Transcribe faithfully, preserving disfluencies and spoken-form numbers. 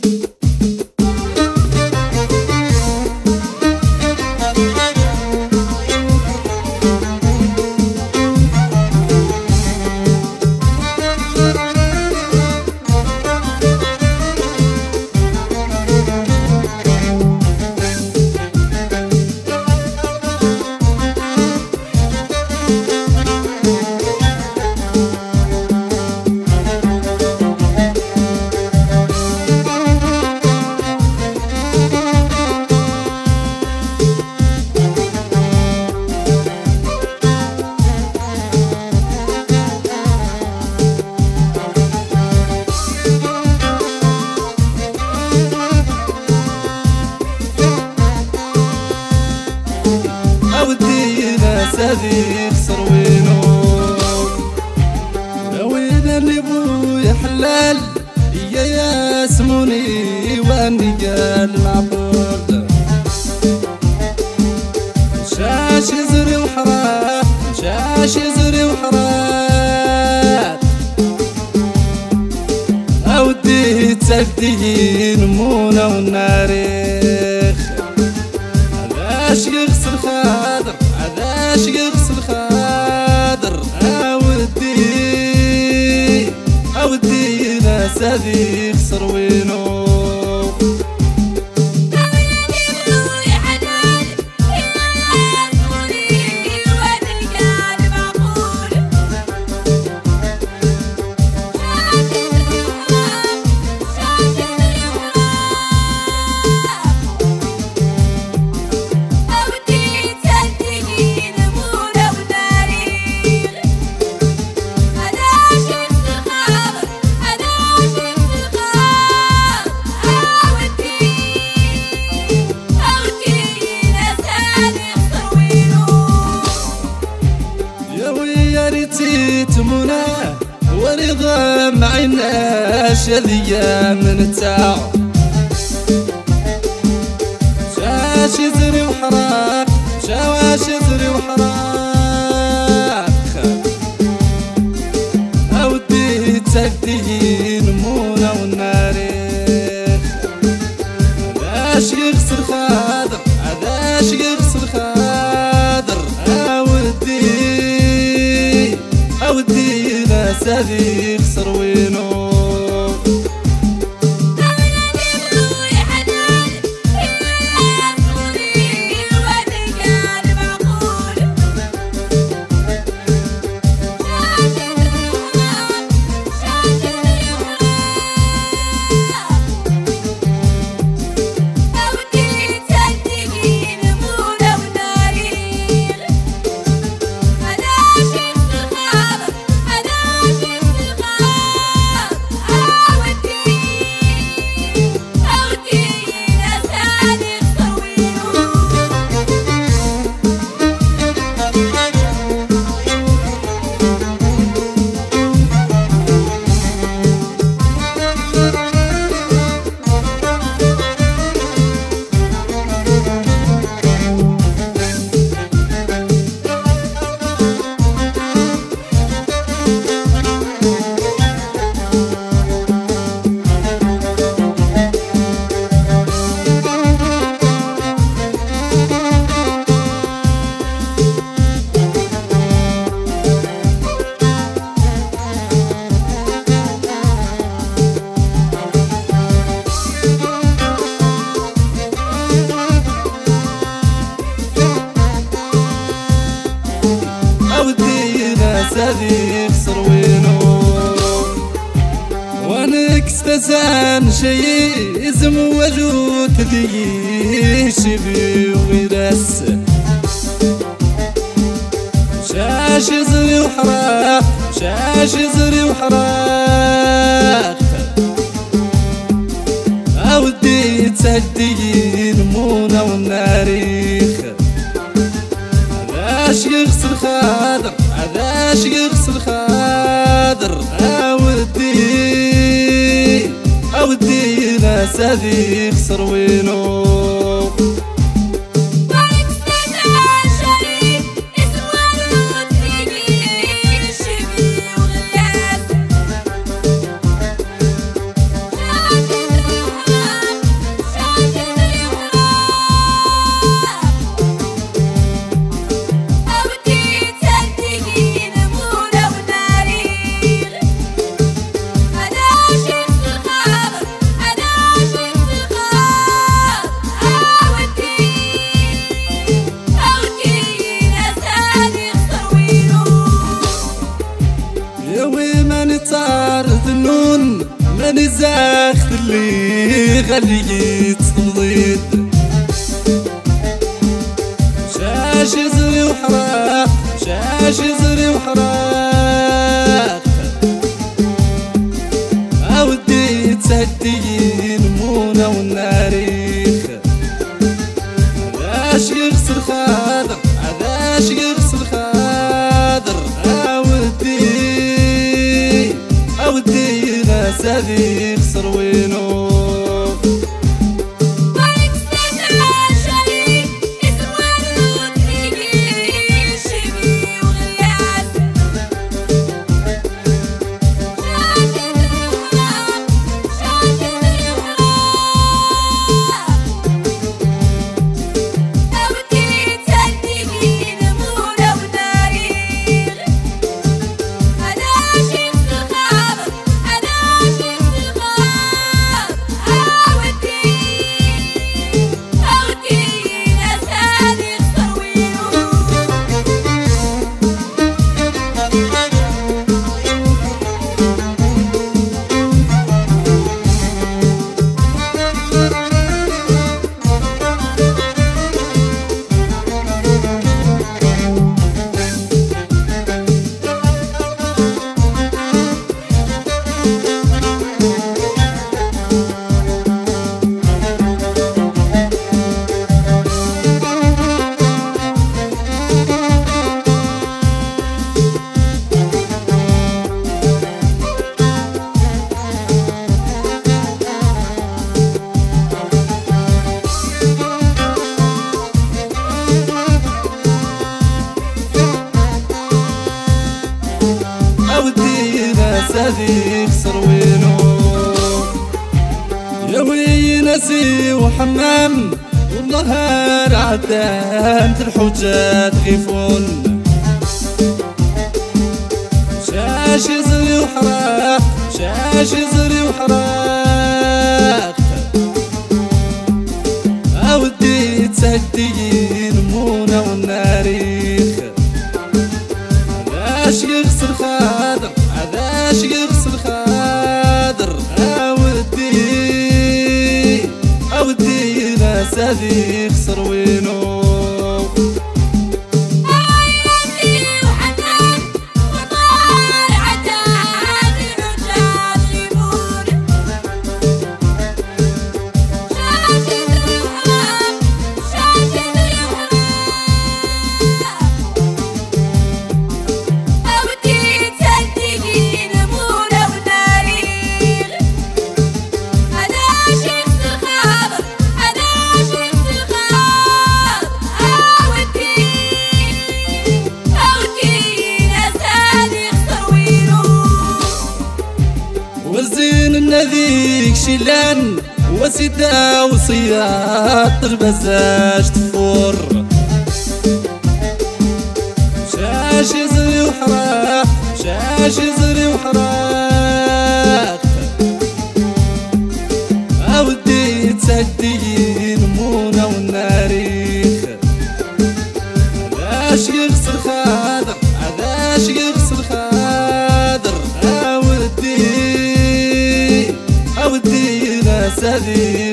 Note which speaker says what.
Speaker 1: هذي خسر وينو وين اللي بويا حلال يا ياسموني واني قال معقول شاش يزري وحرات شاش يزري وحرات اودي تسدي نمونه والناريخ علاش يغسل خاطر علاش يغسل خاطر اودي اودي ناس هذي خسر وينو تمونه ورضا معيناش هذيا من تاعو شاش يزري وحراق شاش يزري وحراق اودي تسدي نمونه والناريخ علاش يغسل خاطر علاش يغسل خاطر اودي اودي ناس هذي خسر وينو هذي خسر وينو وانك استزان شي اسم وجود ذي شبي ويرس شاش يزري وحراق شاش يزري وحراق اودي تسدي نمونه والناريخ علاش يغسل خاطر علاش يغسل خاطر اودي اودي ناس هذي خسر وينو ماني زاخت اللي غليت تضيد شاش يزري وحراق شاش يزري وحراق أودي تهدي المونة والناريخ علاش يغسل خاضر علاش يغسل خاضر أودي أودي ناس هذي يخسر وينو هذي يخسر وينو يا وي ناسي وحمام والنهار عدان الحجات غيفون شاش يزري وحراق شاش يزري وحراق أودي تهدي المونة والناريخ علاش يغسل خاطر علاش يغسل خاطر أودي أودي ناس هذي يخسر وينو ذيك شيلان وسيدة وصياد البزاج تفور شاش يزري وحراق شاش يزري وحراق أودي تهدي المونة والناريخ علاش يغسل خاطر علاش يغسل خاطر أودي أودي ناس هذي